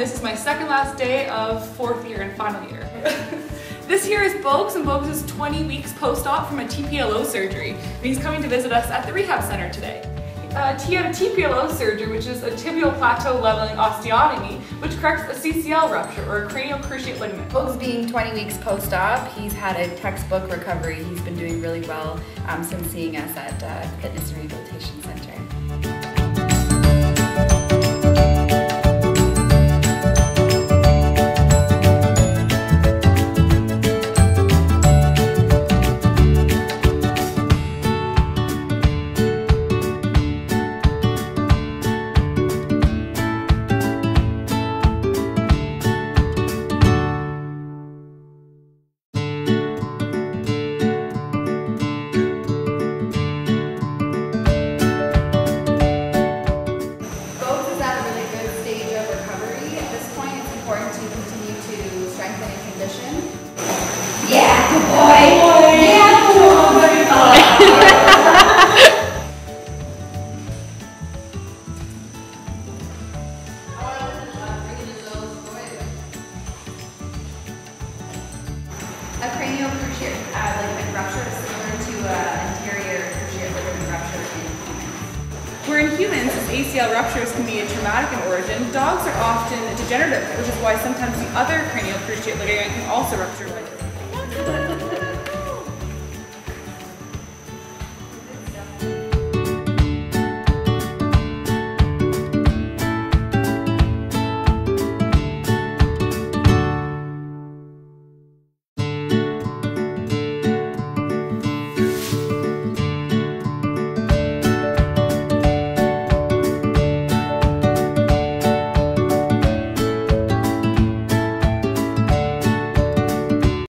this is my second last day of fourth year and final year. This here is Bogues, and Bogues is 20 weeks post-op from a TPLO surgery. And he's coming to visit us at the rehab center today. He had a TPLO surgery, which is a tibial plateau leveling osteotomy, which corrects a CCL rupture, or a cranial cruciate ligament. Bogues being 20 weeks post-op, he's had a textbook recovery. He's been doing really well since seeing us at Fitness and Rehabilitation Center. Yeah, good boy! Yeah, good boy! A cranial cruciate ligament rupture is similar to an anterior cruciate ligament rupture in humans. Where in humans, ACL ruptures can be traumatic in origin, dogs are often degenerative, which is why sometimes the other cranial cruciate ligament can also rupture.